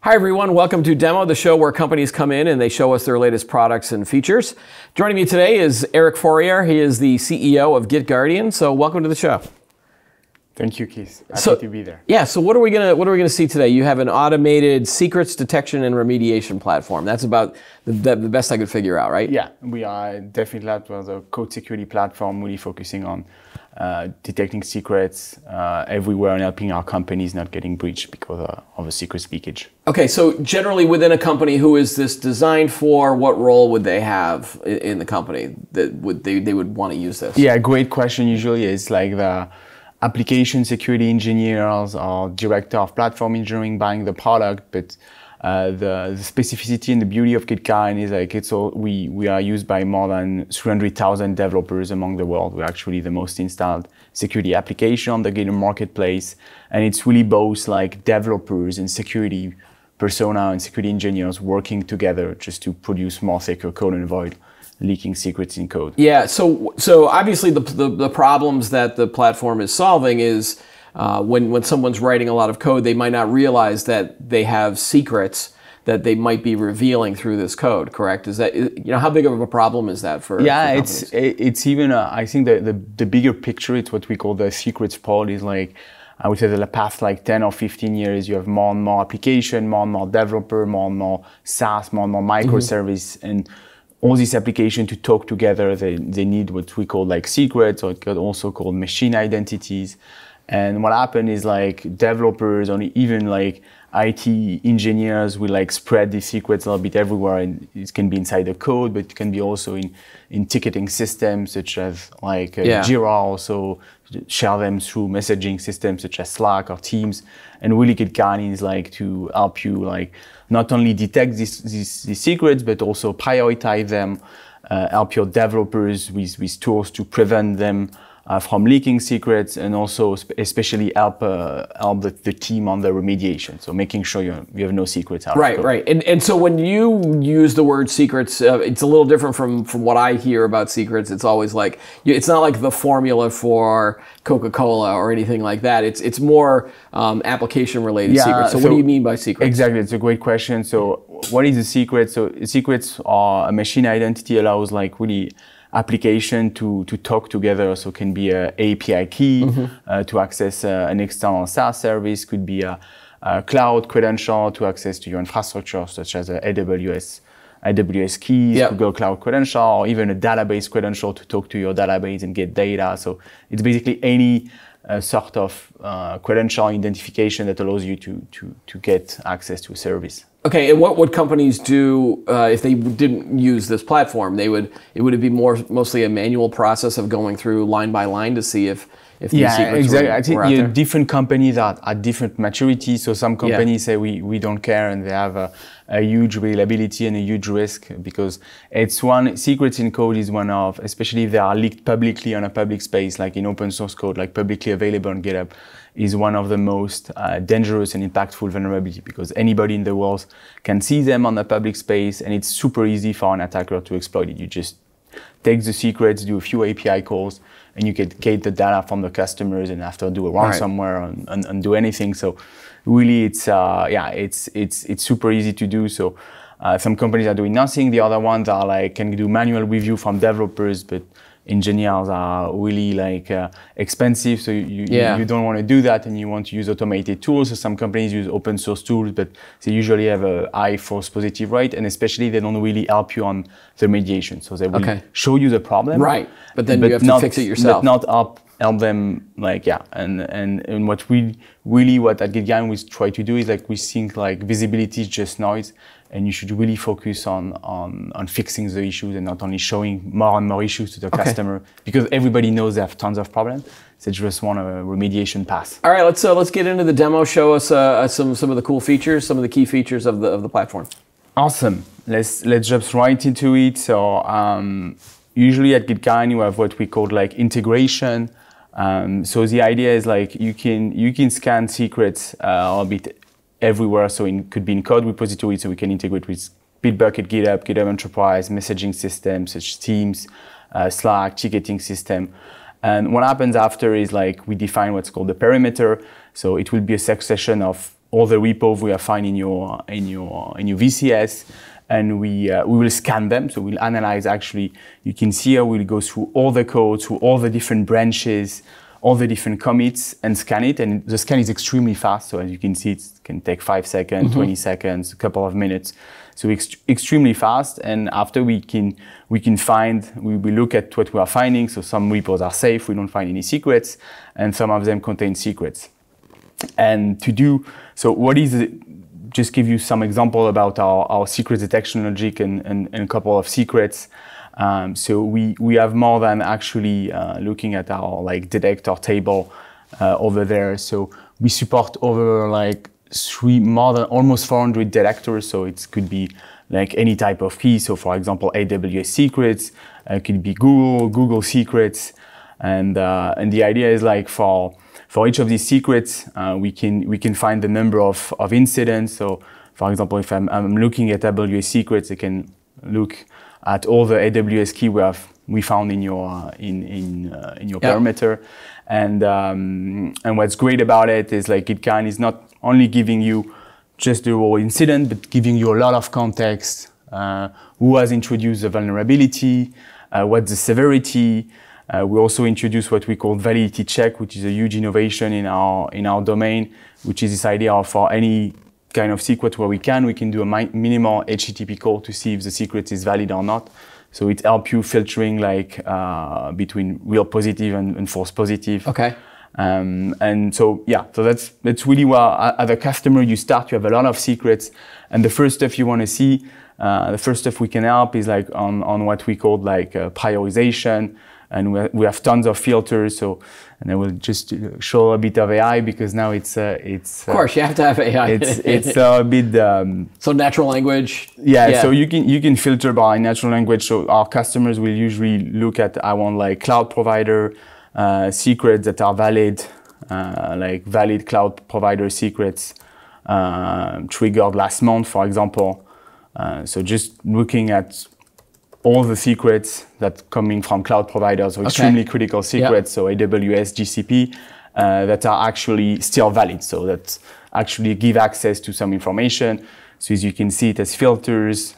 Hi everyone, welcome to Demo, the show where companies come in and they show us their latest products and features. Joining me today is Eric Fourier. He is the CEO of GitGuardian. So welcome to the show. Thank you, Keith. Happy to be there. Yeah. So what are we gonna see today? You have an automated secrets detection and remediation platform. That's about the best I could figure out, right? Yeah, we are definitely a code security platform, really focusing on detecting secrets everywhere and helping our companies not getting breached because of a secrets leakage. Okay. So generally, within a company, who is this designed for? What role would they have in the company that they would want to use this? Yeah, great question. Usually, it's like the application security engineers or director of platform engineering buying the product, but the specificity and the beauty of GitGuardian is like we are used by more than 300,000 developers among the world. We're actually the most installed security application on the GitHub marketplace, and it's really both like developers and security persona and security engineers working together just to produce more secure code and avoid leaking secrets in code. Yeah, so obviously the problems that the platform is solving is when someone's writing a lot of code, they might not realize that they have secrets that they might be revealing through this code. Correct? Is that, how big of a problem is that for? Yeah, for it's even I think the bigger picture, it's what we call the secrets pod, is like, I would say that the past like 10 or 15 years, you have more and more application, more and more developer, more and more SaaS, more and more microservice, and all these applications to talk together, they need what we call like secrets, or it could also called machine identities. And what happened is like developers or even like IT engineers will like spread these secrets a little bit everywhere, and it can be inside the code, but it can be also in ticketing systems such as like Jira, also share them through messaging systems such as Slack or Teams. And really GitGuardian is like to help you like not only detect these secrets, but also prioritize them, help your developers with tools to prevent them from leaking secrets, and also especially help the team on the remediation. So making sure you have no secrets out. Right. And so when you use the word secrets, it's a little different from what I hear about secrets. It's always like, it's not like the formula for Coca-Cola or anything like that. It's more application related secrets. So what do you mean by secrets? Exactly, it's a great question. So what is a secret? So secrets are a machine identity, allows like really application to talk together. So it can be an API key to access an external SaaS service, could be a cloud credential to access to your infrastructure, such as AWS keys, Google Cloud credential, or even a database credential to talk to your database and get data. So it's basically any sort of credential identification that allows you to get access to a service. Okay, and what would companies do if they didn't use this platform? Would it be mostly a manual process of going through line by line to see if these secrets exactly. were I think out there? different companies are at different maturity. So some companies say we don't care, and they have a huge reliability and a huge risk, because secrets in code is one of, especially if they are leaked publicly on a public space, like in open source code, like publicly available on GitHub, is one of the most dangerous and impactful vulnerability, because anybody in the world can see them on the public space, and it's super easy for an attacker to exploit it. You just take the secrets, do a few API calls, and you can get the data from the customers, and after do a ransomware and do anything. So really, it's super easy to do. So some companies are doing nothing. The other ones are like can do manual review from developers, but engineers are really like expensive, so you don't want to do that, and you want to use automated tools. So some companies use open source tools, but they usually have a high false positive rate, and especially they don't really help you on the remediation. So they will show you the problem, right? But then you have to fix it yourself. But not help them, like and what what at GitGuardian we try to do is like we think like visibility is just noise, and you should really focus on fixing the issues and not only showing more and more issues to the customer, because everybody knows they have tons of problems. They just want a remediation path. All right, let's get into the demo. Show us some of the cool features, some of the key features of the platform. Awesome. Let's jump right into it. So usually at GitGuardian you have what we call like integration. So the idea is like you can scan secrets a bit everywhere. So it could be in code repository, so we can integrate with Bitbucket, GitHub Enterprise, messaging systems such as Teams, Slack, ticketing system. And what happens after is like we define what's called the perimeter. So it will be a succession of all the repos we have found in your VCS, and we will scan them. So we'll analyze. Actually, you can see here we'll go through all the code, through all the different branches, all the different commits, and scan it. And the scan is extremely fast. So as you can see, it can take 5 seconds, 20 seconds, a couple of minutes. So extremely fast. And after we look at what we are finding. So some repos are safe. We don't find any secrets, and some of them contain secrets. And so what is it? Just give you some example about our secret detection logic and a couple of secrets. So we have more than actually looking at our like detector table over there. So we support over like more than almost 400 detectors. So it could be like any type of key. So for example, AWS secrets, it could be Google secrets, and the idea is like for each of these secrets, we can find the number of incidents. So, for example, if I'm looking at AWS secrets, I can look at all the AWS key we found in your perimeter. And what's great about it is like is not only giving you just the raw incident, but giving you a lot of context. Who has introduced the vulnerability? What's the severity? We also introduced what we call validity check, which is a huge innovation in our domain, which is this idea of for any kind of secret where we can do a minimal HTTP call to see if the secret is valid or not. So it helps you filtering like between real positive and false positive. Okay. And so so that's really where as a customer you have a lot of secrets, and the first stuff you want to see, the first stuff we can help is like on what we call like prioritization. And we have tons of filters. And I will just show a bit of AI because now it's. Of course, you have to have AI. It's a bit. So natural language. Yeah. So you can filter by natural language. So our customers will usually look at I want like cloud provider secrets that are valid, like valid cloud provider secrets triggered last month, for example. So just looking at all the secrets that coming from cloud providers, or extremely critical secrets, so AWS, GCP, that are actually still valid. So that actually give access to some information. So as you can see, it has filters.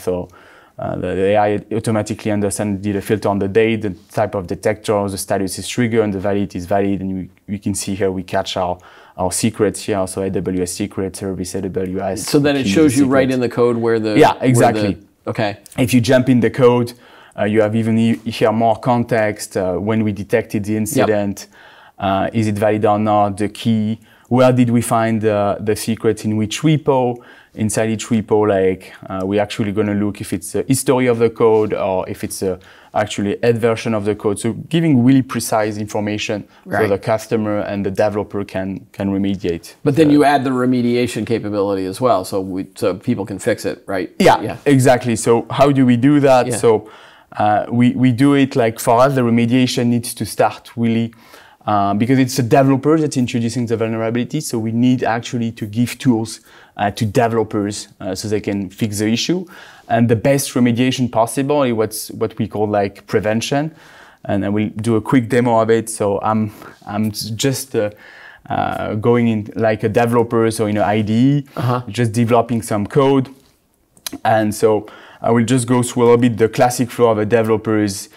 The AI automatically understands the filter on the date, the type of detector, the status is triggered, and the validity is valid. And we can see here we catch our secrets here, so AWS secret service, AWS. So then it shows you right in the code where the... Yeah, exactly. Okay. If you jump in the code, you have even here more context, when we detected the incident, is it valid or not, the key, where did we find the secret, in which repo, inside each repo, like we're actually going to look if it's a history of the code or if it's actually a version of the code. So giving really precise information so the customer and the developer can remediate. But then you add the remediation capability as well, so people can fix it, right? Yeah, exactly. So how do we do that? Yeah. So we do it like for us, the remediation needs to start really because it's a developer that's introducing the vulnerability. So we need actually to give tools to developers so they can fix the issue. And the best remediation possible is what we call like prevention. And I will do a quick demo of it. So I'm just going in like a developer, so in an IDE, just developing some code. And so I will just go through a little bit the classic flow of a developer is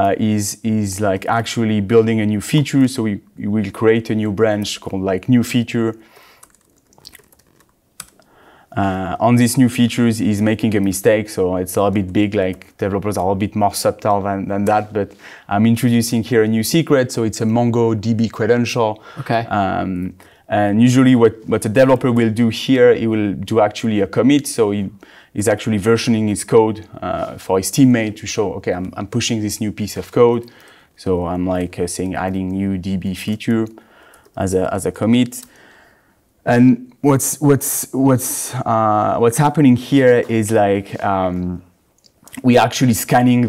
like actually building a new feature. So we will create a new branch called like new feature. On these new features, he's making a mistake, so it's a little bit big, like developers are a little bit more subtle than that, but I'm introducing here a new secret, so it's a MongoDB credential. Okay. And usually what a developer will do here, he will do actually a commit, so he's actually versioning his code for his teammate to show, okay, I'm pushing this new piece of code, so I'm like saying adding new DB feature as a commit. And what's happening here is like we're actually scanning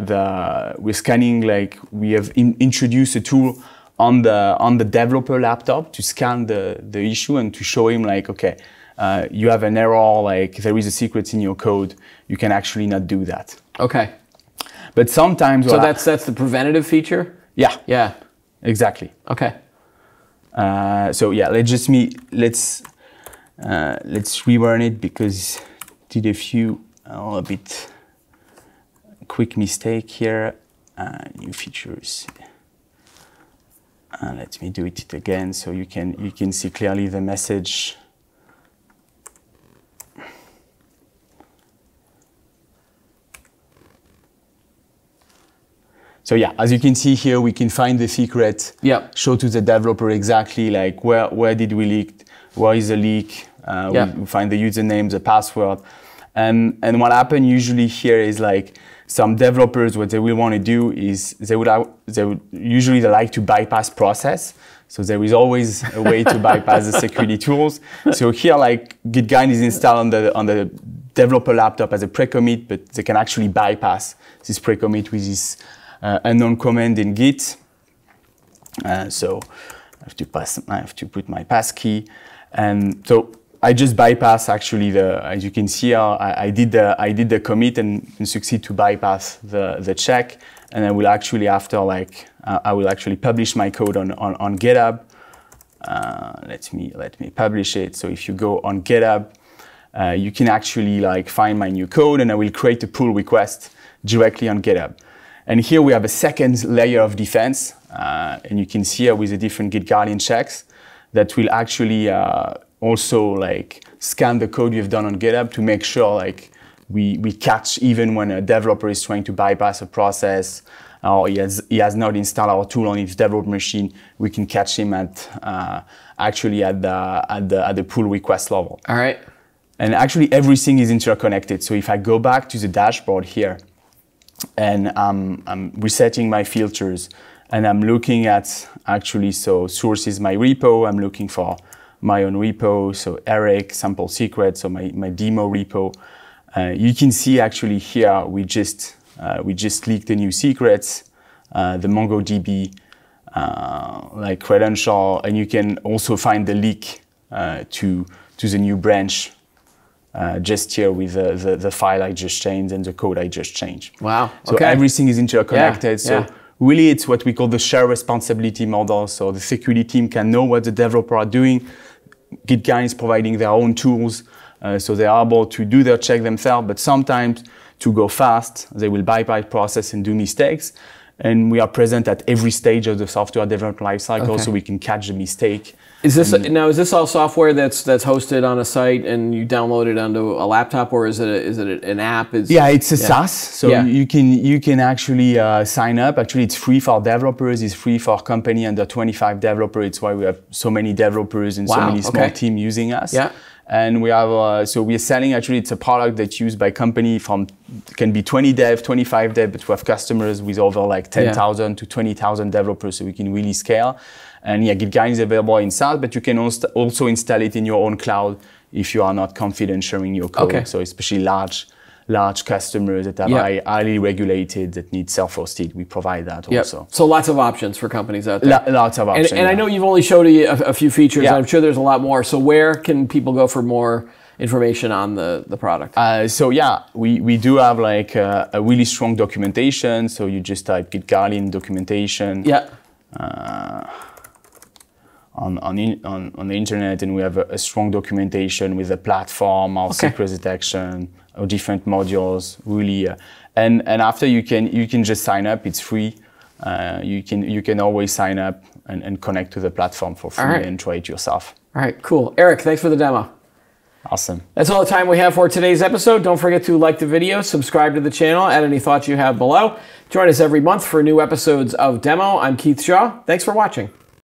we have introduced a tool on the developer laptop to scan the issue and to show him like, okay, you have an error, like there is a secret in your code, you can actually not do that. Okay. But sometimes so that's the preventative feature? Yeah, exactly. Okay. So yeah, let's Let's rerun it because did a few a bit quick mistake here. New features. Let me do it again so you can see clearly the message. So yeah, as you can see here, we can find the secret, show to the developer exactly like where did we leak, where is the leak, we find the username, the password. And what happens usually here is like some developers, what they will want to do is they would usually like to bypass process. So there is always a way to bypass the security tools. So here like GitGuide is installed on the developer laptop as a pre-commit, but they can actually bypass this pre-commit with this unknown command in Git. So I have to put my passkey, and so I just bypass actually as you can see, I did the commit and succeed to bypass the check, and I will actually after like I will actually publish my code on GitHub. Let me publish it. So if you go on GitHub, you can actually like find my new code, and I will create a pull request directly on GitHub. And here we have a second layer of defense, and you can see here with the different Git Guardian checks that will actually also like scan the code you've done on GitHub to make sure like we catch even when a developer is trying to bypass a process or he has not installed our tool on his developer machine, we can catch him at actually at the pull request level. All right. And actually everything is interconnected. So if I go back to the dashboard here, and I'm resetting my filters, and I'm looking at actually, so source is my repo, I'm looking for my own repo, so Eric, sample secret, so my demo repo. You can see actually here, we just leaked the new secrets, the MongoDB, like credential, and you can also find the leak to the new branch just here with the file I just changed and the code I just changed. Wow. So everything is interconnected. So really it's what we call the shared responsibility model. So the security team can know what the developer are doing. GitGuide is providing their own tools. So they are able to do their check themselves, but sometimes to go fast, they will bypass process and do mistakes. And we are present at every stage of the software development lifecycle, so we can catch the mistake. Is this all software that's hosted on a site and you download it onto a laptop, or is it an app? It's a SaaS, so you can actually sign up. Actually, it's free for developers. It's free for company under 25 developers. It's why we have so many developers and so many small teams using us. Yeah. And we have, so we are selling, actually it's a product that's used by company from, can be 20 dev, 25 dev, but we have customers with over like 10,000 to 20,000 developers, so we can really scale. And GitGuide is available in SaaS, but you can also install it in your own cloud if you are not confident sharing your code. So especially large customers that are highly regulated, that need self-hosted, we provide that also. So lots of options for companies out there. Lots of options. And I know you've only showed a few features, and I'm sure there's a lot more. So where can people go for more information on the product? We do have like a really strong documentation. So you just type Git Guardian documentation. On the internet, and we have a strong documentation with the platform, our secret detection, our different modules, really. And after you can just sign up. It's free. You can always sign up and connect to the platform for free and try it yourself. All right, cool. Eric, thanks for the demo. Awesome. That's all the time we have for today's episode. Don't forget to like the video, subscribe to the channel, add any thoughts you have below. Join us every month for new episodes of Demo. I'm Keith Shaw. Thanks for watching.